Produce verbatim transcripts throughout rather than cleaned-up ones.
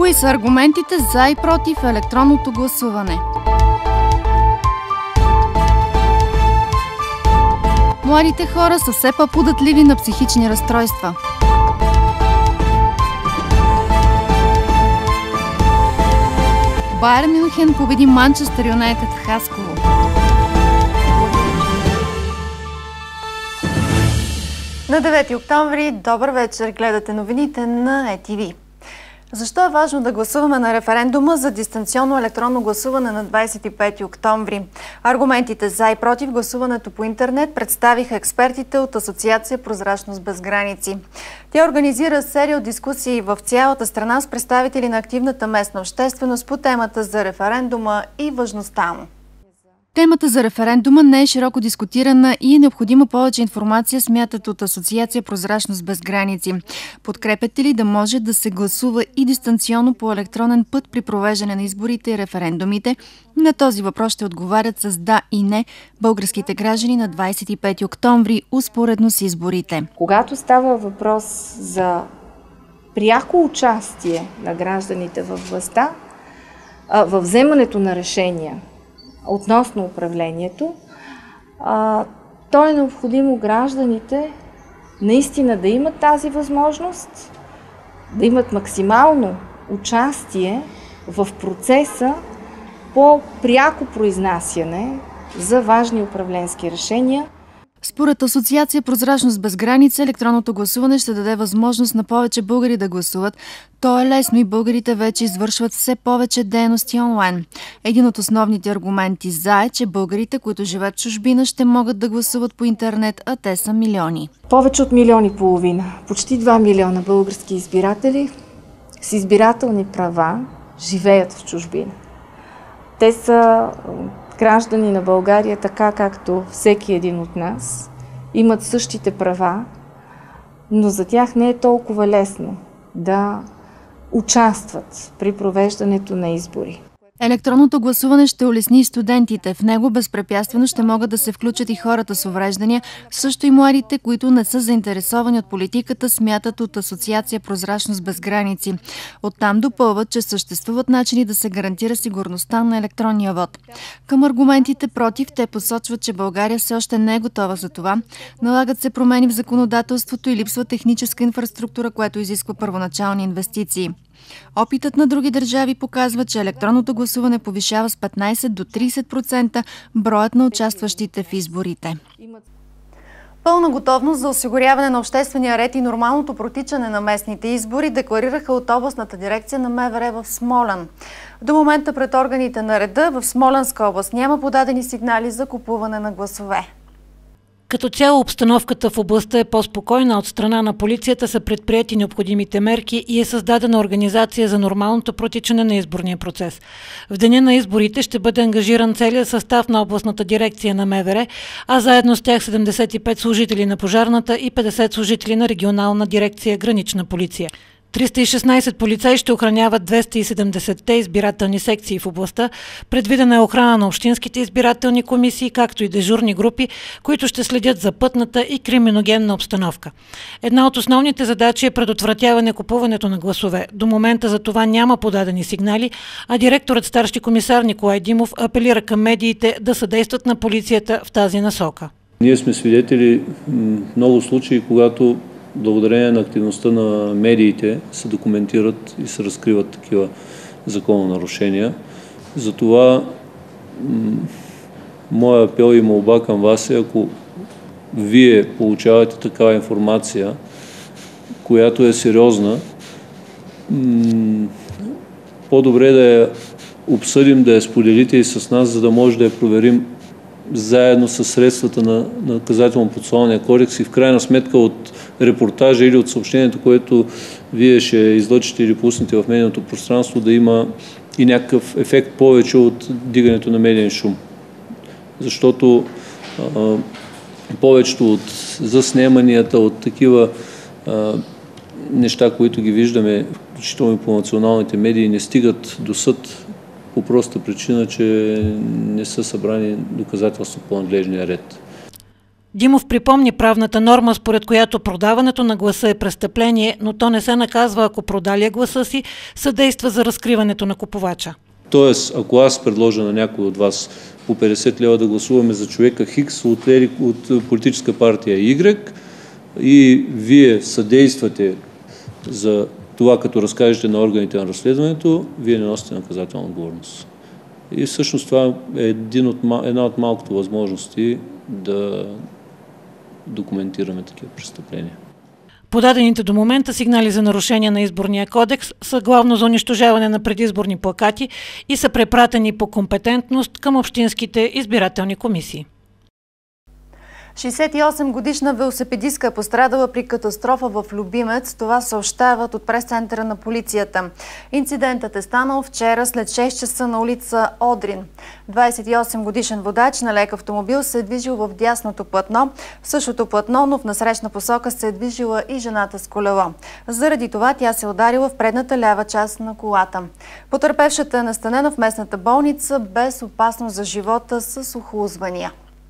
Кои са аргументите за и против електронното гласуване? Младите хора са все по-податливи на психични разстройства. Байерн Мюнхен победи Манчестър Юнайтед в Хасково. На девети октомври, добър вечер, гледате новините на Е Ти Ви. Защо е важно да гласуваме на референдума за дистанционно електронно гласуване на двадесет и пети октомври? Аргументите за и против гласуването по интернет представиха експертите от Асоциация Прозрачност без граници. Тя организира серия от дискусии в цялата страна с представители на активната местна общественост по темата за референдума и важността му. Темата за референдума не е широко дискутирана и е необходима повече информация, смятат от Асоциация Прозрачност без граници. Подкрепяте ли да може да се гласува и дистанционно по електронен път при провеждане на изборите и референдумите? На този въпрос ще отговарят с да и не българските граждани на двадесет и пети октомври, успоредно с изборите. Когато става въпрос за пряко участие на гражданите във властта, във вземането на решения относно управлението, а, то е необходимо гражданите наистина да имат тази възможност, да имат максимално участие в процеса по пряко произнасяне за важни управленски решения. Според Асоциация Прозрачност без граница, електронното гласуване ще даде възможност на повече българи да гласуват. То е лесно и българите вече извършват все повече дейности онлайн. Един от основните аргументи за е, че българите, които живеят в чужбина, ще могат да гласуват по интернет, а те са милиони. Повече от милион и половина, почти два милиона български избиратели с избирателни права живеят в чужбина. Те са граждани на България, така както всеки един от нас, имат същите права, но за тях не е толкова лесно да участват при провеждането на избори. Електронното гласуване ще улесни и студентите. В него безпрепятствено ще могат да се включат и хората с увреждания, също и младите, които не са заинтересовани от политиката, смятат от Асоциация Прозрачност без граници. Оттам допълват, че съществуват начини да се гарантира сигурността на електронния вод. Към аргументите против те посочват, че България все още не е готова за това. Налагат се промени в законодателството и липсва техническа инфраструктура, което изисква първоначални инвестиции. Опитът на други държави показва, че електронното гласуване повишава с петнадесет до тридесет процента броят на участващите в изборите. Пълна готовност за осигуряване на обществения ред и нормалното протичане на местните избори декларираха от областната дирекция на Ме Ве Ре в Смолян. До момента пред органите на реда в Смолянска област няма подадени сигнали за купуване на гласове. Като цяло обстановката в областта е по-спокойна, от страна на полицията са предприети необходимите мерки и е създадена организация за нормалното протичане на изборния процес. В деня на изборите ще бъде ангажиран целият състав на областната дирекция на Ме Ве Ре, а заедно с тях седемдесет и пет служители на пожарната и петдесет служители на регионална дирекция Гранична полиция. триста и шестнадесет полицаи ще охраняват двеста и седемдесетте избирателни секции в областта. Предвидена е охрана на общинските избирателни комисии, както и дежурни групи, които ще следят за пътната и криминогенна обстановка. Една от основните задачи е предотвратяване купуването на гласове. До момента за това няма подадени сигнали, а директорът старши комисар Николай Димов апелира към медиите да съдействат на полицията в тази насока. Ние сме свидетели много случаи, когато благодарение на активността на медиите се документират и се разкриват такива закононарушения. Затова моя апел и молба към вас е, ако вие получавате такава информация, която е сериозна, по-добре да я обсъдим, да я споделите и с нас, за да може да я проверим заедно с средствата на наказателно-процесуалния кодекс и в крайна сметка от репортажа или от съобщението, което вие ще излъчите или пуснете в медийното пространство, да има и някакъв ефект повече от дигането на медиен шум. Защото а, повечето от заснеманията, от такива а, неща, които ги виждаме, включително и по националните медии, не стигат до съд по простата причина, че не са събрани доказателства по надлежния ред. Димов припомни правната норма, според която продаването на гласа е престъпление, но то не се наказва, ако продалия гласа си съдейства за разкриването на купувача. Тоест, ако аз предложа на някой от вас по петдесет лева да гласуваме за човека Хикс от, от политическа партия Y и вие съдействате за това, като разкажете на органите на разследването, вие не носите наказателна отговорност. И всъщност това е един от, една от малкото възможности да документираме такива престъпления. Подадените до момента сигнали за нарушения на изборния кодекс са главно за унищожаване на предизборни плакати и са препратени по компетентност към общинските избирателни комисии. шейсет и осем годишна велосипедистка е пострадала при катастрофа в Любимец. Това съобщават от прес-центъра на полицията. Инцидентът е станал вчера след шест часа на улица Одрин. двадесет и осем годишен водач на лек автомобил се е движил в дясното платно. В същото платно, но в насрещна посока се е движила и жената с колело. Заради това тя се е ударила в предната лява част на колата. Потърпевшата е настанена в местната болница без опасност за живота с охлузвания.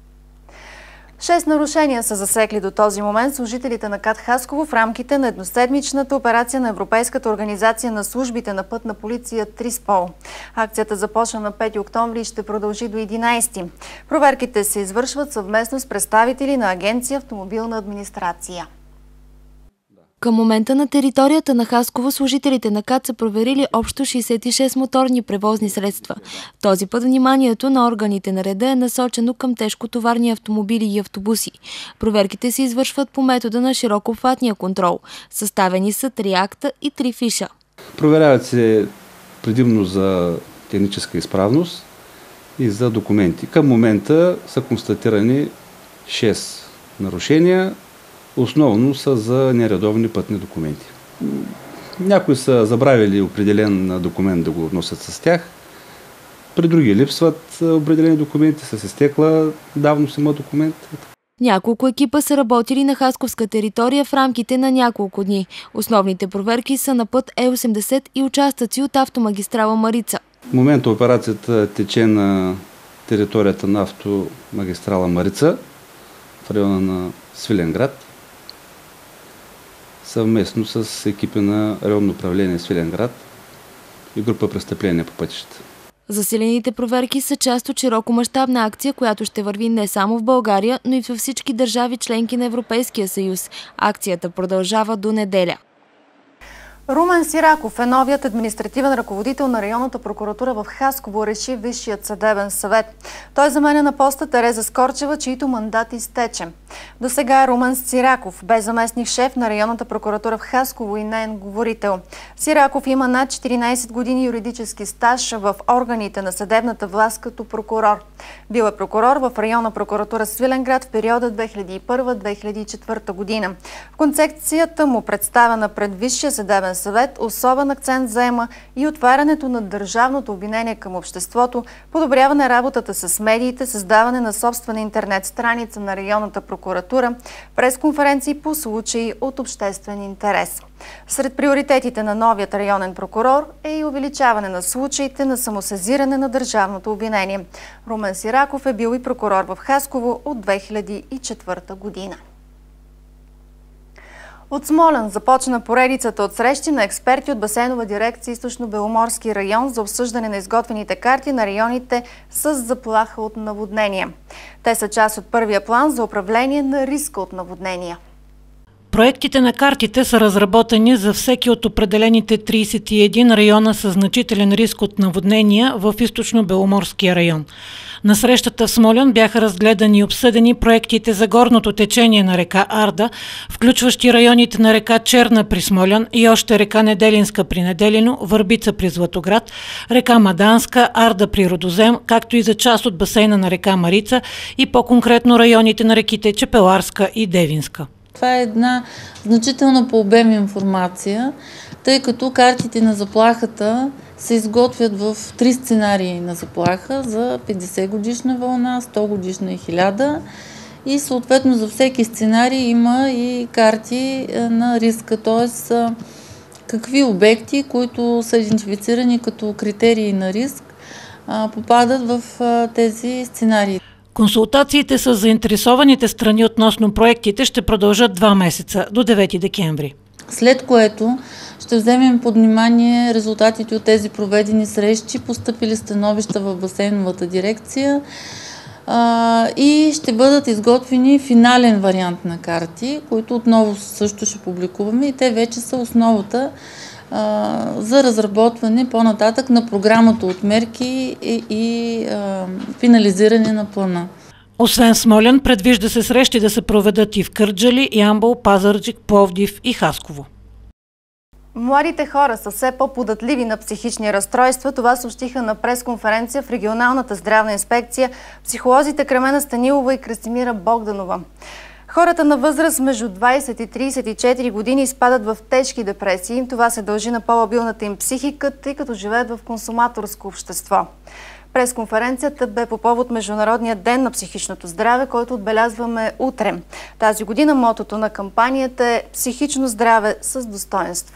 Шест нарушения са засекли до този момент служителите на КАТ Хасково в рамките на едноседмичната операция на Европейската организация на службите на пътна полиция Триспол. Акцията започна на пети октомври и ще продължи до единадесети. Проверките се извършват съвместно с представители на Агенция Автомобилна администрация. Към момента на територията на Хасково служителите на КАТ са проверили общо шейсет и шест моторни превозни средства. Този път вниманието на органите на реда е насочено към тежкотоварни автомобили и автобуси. Проверките се извършват по метода на широкообхватния контрол. Съставени са три акта и три фиша. Проверяват се предимно за техническа изправност и за документи. Към момента са констатирани шест нарушения. Основно са за нередовни пътни документи. Някои са забравили определен документ да го носят с тях. При други липсват определени документи, с изтекла давно си има документ. Няколко екипа са работили на хасковска територия в рамките на няколко дни. Основните проверки са на път Е осемдесет и участъци от автомагистрала Марица. В момента операцията тече на територията на автомагистрала Марица в района на Свиленград, съвместно с екипи на районно управление Свиленград и група престъпления по пътищата. Засилените проверки са част от широкомащабна акция, която ще върви не само в България, но и във всички държави членки на Европейския съюз. Акцията продължава до неделя. Румен Сираков е новият административен ръководител на районната прокуратура в Хасково, реши Висшият съдебен съвет. Той заменя на поста Тереза Скорчева, чийто мандат изтече. До сега Румен Сираков бе заместник шеф на районната прокуратура в Хасково и неин говорител. Сираков има над четиринадесет години юридически стаж в органите на съдебната власт като прокурор. Бил е прокурор в районна прокуратура Свиленград в периода две хиляди и първа - две хиляди и четвърта година. В концепцията му, представена пред Висшия съдебен съвет, особен акцент заема и отварянето на държавното обвинение към обществото, подобряване работата с медиите, създаване на собствена интернет страница на районната прокуратура, пресконференции по случаи от обществен интерес. Сред приоритетите на новият районен прокурор е и увеличаване на случаите на самосезиране на държавното обвинение. Румен Сираков е бил и прокурор в Хасково от две хиляди и четвърта година. От Смолян започна поредицата от срещи на експерти от басейнова дирекция Източно-Беломорски район за обсъждане на изготвените карти на районите с заплаха от наводнения. Те са част от първия план за управление на риска от наводнения. Проектите на картите са разработени за всеки от определените тридесет и един района с значителен риск от наводнения в Източно-Беломорския район. На срещата в Смолян бяха разгледани и обсъдени проектите за горното течение на река Арда, включващи районите на река Черна при Смолян и още река Неделинска при Неделино, Върбица при Златоград, река Маданска, Арда при Родозем, както и за част от басейна на река Марица и по-конкретно районите на реките Чепеларска и Девинска. Това е една значителна по обем информация, тъй като картите на заплахата се изготвят в три сценарии на заплаха за петдесет годишна вълна, сто годишна и хиляда. И съответно за всеки сценарий има и карти на риска, т.е. какви обекти, които са идентифицирани като критерии на риск, попадат в тези сценарии. Консултациите с заинтересованите страни относно проектите ще продължат два месеца, до девети декември. След което ще вземем под внимание резултатите от тези проведени срещи, постъпили становища в басейновата дирекция а, и ще бъдат изготвени финален вариант на карти, които отново също ще публикуваме, и те вече са основата а, за разработване по-нататък на програмата от мерки и, и а, финализиране на плана. Освен Смолян, предвижда се срещи да се проведат и в Кърджали, Ямбол, Пазарджик, Пловдив и Хасково. Младите хора са все по-податливи на психични разстройства. Това съобщиха на пресконференция в регионалната здравна инспекция психолозите Кремена Станилова и Красимира Богданова. Хората на възраст между двайсет и трийсет и четири години изпадат в тежки депресии. Това се дължи на по-лабилната им психика, тъй като живеят в консуматорско общество. Пресконференцията бе по повод Международния ден на психичното здраве, който отбелязваме утре. Тази година мотото на кампанията е „Психично здраве с достоинство“.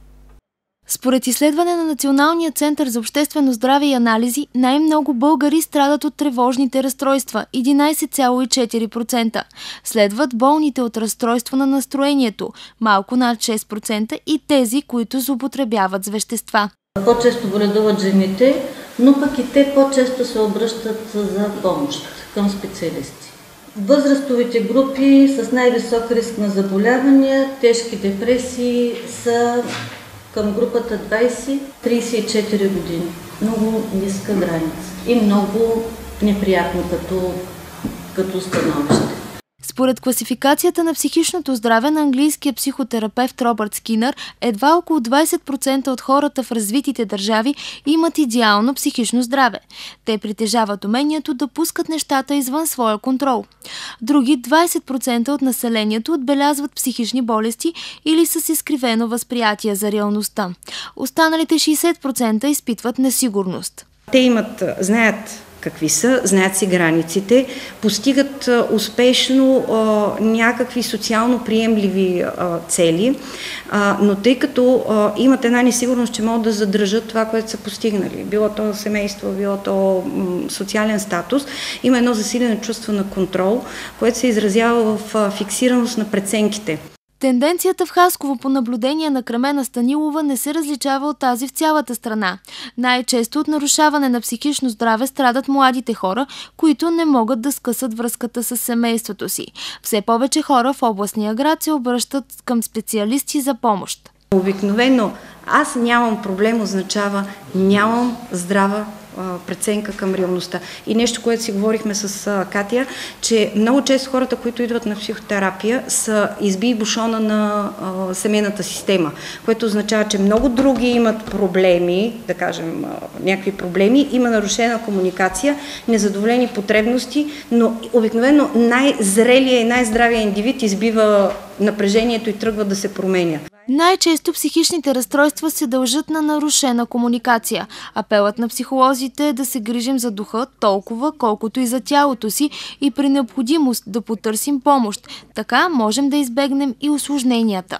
Според изследване на Националния център за обществено здраве и анализи, най-много българи страдат от тревожните разстройства – единайсет цяло и четири процента. Следват болните от разстройство на настроението – малко над шест процента, и тези, които злоупотребяват с вещества. По-често боледуват жените, но пък и те по-често се обръщат за помощ към специалисти. Възрастовите групи с най-висок риск на заболявания, тежки депресии са към групата двайсет до трийсет и четири години. Много ниска граница и много неприятно като, като становище. Според класификацията на психичното здраве на английския психотерапевт Робърт Скинър, едва около двайсет процента от хората в развитите държави имат идеално психично здраве. Те притежават умението да пускат нещата извън своя контрол. Други двайсет процента от населението отбелязват психични болести или с изкривено възприятие за реалността. Останалите шейсет процента изпитват несигурност. Те имат, знаят какви са, знаят си границите, постигат а, успешно а, някакви социално приемливи а, цели, а, но тъй като а, имат една несигурност, че могат да задържат това, което са постигнали, било то семейство, било то м, социален статус, има едно засилено чувство на контрол, което се изразява в а, фиксираност на преценките. Тенденцията в Хасково по наблюдение на Кремена Станилова не се различава от тази в цялата страна. Най-често от нарушаване на психично здраве страдат младите хора, които не могат да скъсат връзката с семейството си. Все повече хора в областния град се обръщат към специалисти за помощ. Обикновено аз нямам проблем означава нямам здрава преценка към реалността. И нещо, което си говорихме с а, Катя, че много често хората, които идват на психотерапия, са изби бушона на а, семейната система, което означава, че много други имат проблеми, да кажем, а, някакви проблеми, има нарушена комуникация, незадоволени потребности, но обикновено най-зрелия и най-здравия индивид избива напрежението и тръгва да се променя. Най-често психичните разстройства се дължат на нарушена комуникация. Апелът на психолозите е да се грижим за духа толкова, колкото и за тялото си и при необходимост да потърсим помощ. Така можем да избегнем и усложненията.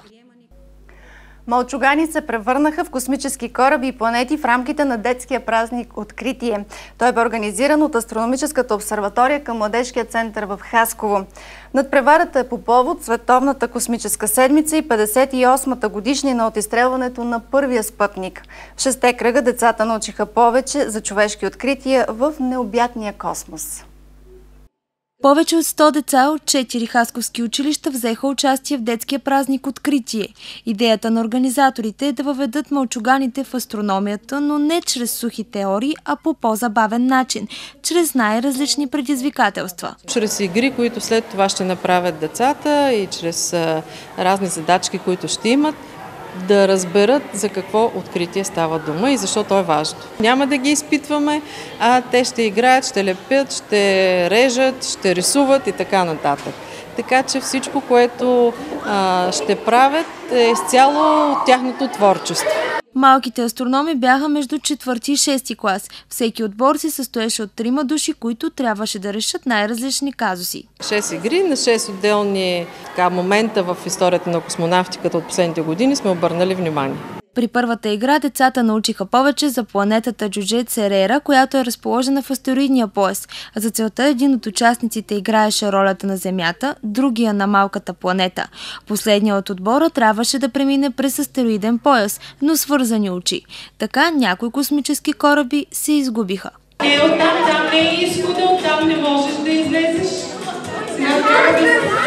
Малчугани се превърнаха в космически кораби и планети в рамките на детския празник Откритие. Той бе организиран от Астрономическата обсерватория към Младежкия център в Хасково. Надпреварата е по повод Световната космическа седмица и петдесет и осмата годишнина от изстрелването на първия спътник. В шесте кръга децата научиха повече за човешки открития в необятния космос. Повече от сто деца от четири хасковски училища взеха участие в детския празник Откритие. Идеята на организаторите е да въведат малчуганите в астрономията, но не чрез сухи теории, а по по-забавен начин, чрез най-различни предизвикателства. Чрез игри, които след това ще направят децата и чрез а, разни задачки, които ще имат, да разберат за какво откритие става дума и защо то е важно. Няма да ги изпитваме, а те ще играят, ще лепят, ще режат, ще рисуват и така нататък. Така че всичко, което а, ще правят, е изцяло от тяхното творчество. Малките астрономи бяха между четвърти и шести клас. Всеки отбор се състоеше от трима души, които трябваше да решат най-различни казуси. Шест игри на шест отделни така, момента в историята на космонавтиката от последните години сме обърнали внимание. При първата игра децата научиха повече за планетата Джудже Церера, която е разположена в астероидния пояс. За целта един от участниците играеше ролята на Земята, другия на малката планета. Последният от отбора трябваше да премине през астероиден пояс, но свързани очи. Така някои космически кораби се изгубиха. Е, оттам там не е изхода, оттам не можеш да излезеш. Сега трябва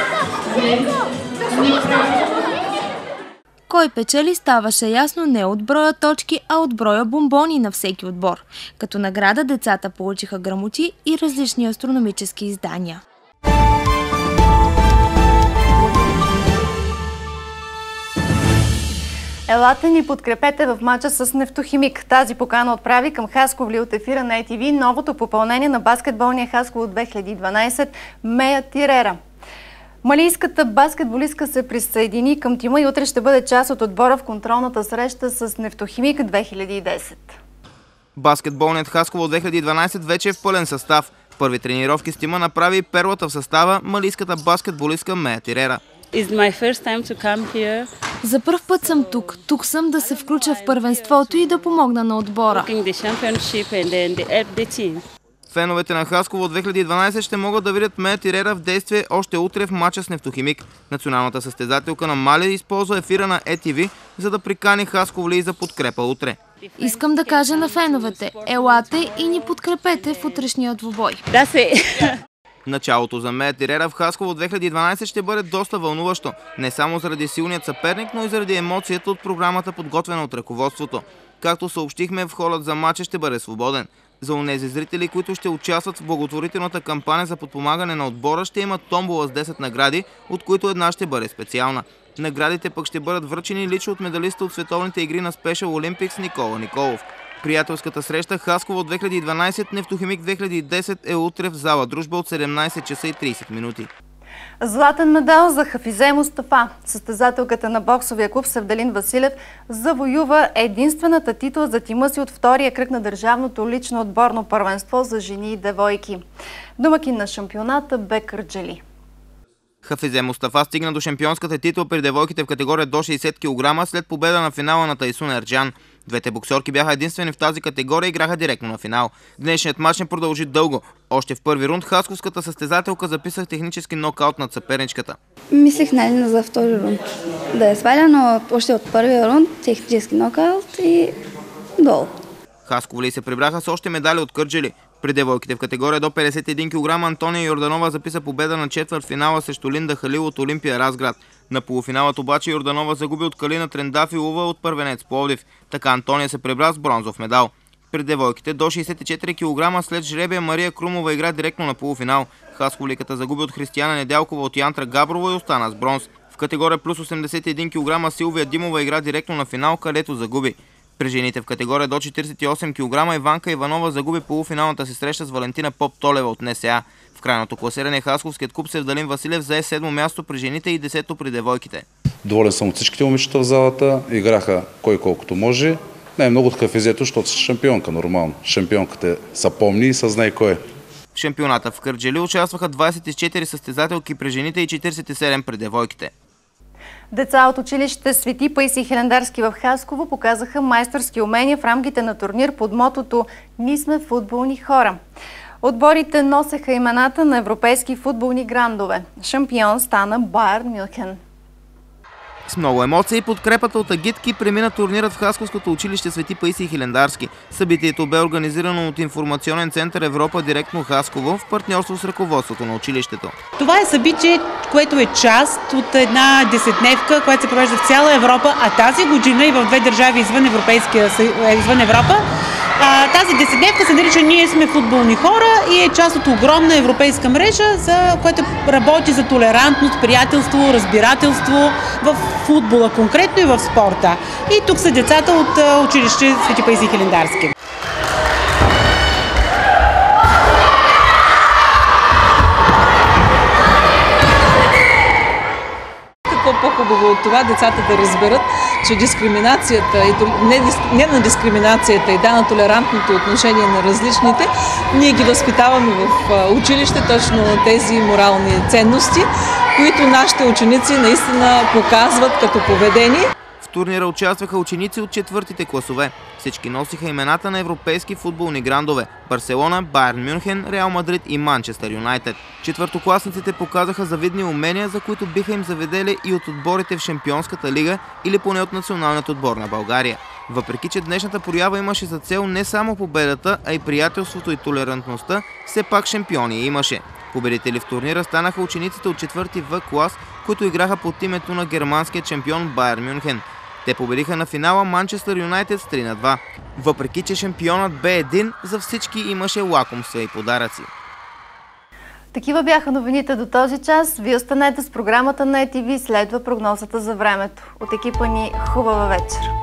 да... Кой печели ставаше ясно не от броя точки, а от броя бомбони на всеки отбор. Като награда децата получиха грамоти и различни астрономически издания. Елате ни подкрепете в мача с Нефтохимик. Тази покана отправи към Хасковли от ефира на Е Ти Ви новото попълнение на баскетболния Хасково две хиляди и дванадесет Мея Тирера. Малийската баскетболистка се присъедини към тима и утре ще бъде част от отбора в контролната среща с Нефтохимик две хиляди и десет. Баскетболният Хасково две хиляди и дванадесет вече е в пълен състав. Първи тренировки с тима направи перлата в състава малийската баскетболистка Мея Тирера. За първ път съм тук. Тук съм да се включа в първенството и да помогна на отбора. Феновете на Хасково две хиляди и дванадесет ще могат да видят Мея Тирера в действие още утре в мача с Нефтохимик. Националната състезателка на Мали използва ефира на Е Ти Ви, за да прикани хасковли за подкрепа утре. Искам да кажа на феновете, елате и ни подкрепете в утрешния двубой. Да се! Началото за Мея Тирера в Хасково две хиляди и дванадесет ще бъде доста вълнуващо. Не само заради силният съперник, но и заради емоцията от програмата, подготвена от ръководството. Както съобщихме, входът за матча ще бъде свободен. За онези зрители, които ще участват в благотворителната кампания за подпомагане на отбора, ще имат томбола с десет награди, от които една ще бъде специална. Наградите пък ще бъдат връчени лично от медалиста от световните игри на Special Olympics Никола Николов. Приятелската среща Хасково две хиляди и дванадесет Нефтохимик две хиляди и десет е утре в зала Дружба от седемнадесет часа и тридесет минути. Златен медал за Хафизе Мустафа. Състезателката на боксовия клуб Севделин Василев завоюва единствената титла за тима си от втория кръг на държавното лично отборно първенство за жени и девойки. Домакин на шампионата бе Кърджали. Хафизе Мустафа стигна до шампионската титла при девойките в категория до шейсет килограма след победа на финала на Тайсун Ерджан. Двете боксерки бяха единствени в тази категория и играха директно на финал. Днешният матч не продължи дълго. Още в първи рунд хасковската състезателка записа технически нокаут над съперничката. Мислех нали за втори рунд да я сваля, но още от първия рунд технически нокаут и долу. Хасковли се прибраха с още медали от Кърджали. При девойките в категория до петдесет и един килограма Антония Йорданова записа победа на четвъртфинала срещу Линда Халил от Олимпия Разград. На полуфиналът обаче Йорданова загуби от Калина Трендафилова от първенец Пловдив. Така Антония се прибра с бронзов медал. При девойките до шейсет и четири килограма след жребия Мария Крумова игра директно на полуфинал. Хасковликата загуби от Християна Недялкова от Янтра Габрова и остана с бронз. В категория плюс осемдесет и един килограма Силвия Димова игра директно на финал, където загуби. При жените в категория до четиридесет и осем килограма Иванка Иванова загуби полуфиналната си среща с Валентина Поп-Толева от Н С А. В крайното класиране Хасковският клуб Севдалин Василев зае седмо място при жените и десето при девойките. Доволен съм от всичките момичета в залата, играха кой колкото може. Не е много от Хафизето, защото си шампионка нормално. Шампионката са помни и са знае кой е. В шампионата в Кърджали участваха двадесет и четири състезателки при жените и четиридесет и седем при девойките. Деца от училище Свети Паисий Хилендарски в Хасково показаха майсторски умения в рамките на турнир под мотото "Ние сме футболни хора". Отборите носеха имената на европейски футболни грандове. Шампион стана Байерн Мюнхен. С много емоции подкрепата от агитки премина турнирът в Хасковското училище Свети Паисий Хилендарски. Събитието бе организирано от информационен център Европа директно Хасково в партньорство с ръководството на училището. Това е събитие, което е част от една десетдневка, която се провежда в цяла Европа, а тази година и в две държави извън, Европейския, извън Европа. Тази десетдневка се нарича "Ние сме футболни хора" и е част от огромна европейска мрежа, за която работи за толерантност, приятелство, разбирателство в футбола конкретно и в спорта. И тук са децата от училище Свети Паисий Хилендарски. По-хубаво от това децата да разберат, че дискриминацията, и не, не на дискриминацията и да на толерантното отношение на различните, ние ги възпитаваме в училище точно на тези морални ценности, които нашите ученици наистина показват като поведение. В турнира участваха ученици от четвъртите класове. Всички носиха имената на европейски футболни грандове – Барселона, Байерн Мюнхен, Реал Мадрид и Манчестър Юнайтед. Четвъртокласниците показаха завидни умения, за които биха им заведели и от отборите в Шампионската лига или поне от националният отбор на България. Въпреки че днешната проява имаше за цел не само победата, а и приятелството и толерантността, все пак шампиони имаше. Победители в турнира станаха учениците от четвърти В клас, които играха под името на германския шампион Байерн Мюнхен. Те победиха на финала Манчестър Юнайтед с три на два. Въпреки че шампионът бе един, за всички имаше лакомства и подаръци. Такива бяха новините до този час. Вие останете с програмата на Е Ти Ви, следва прогнозата за времето. От екипа ни хубава вечер!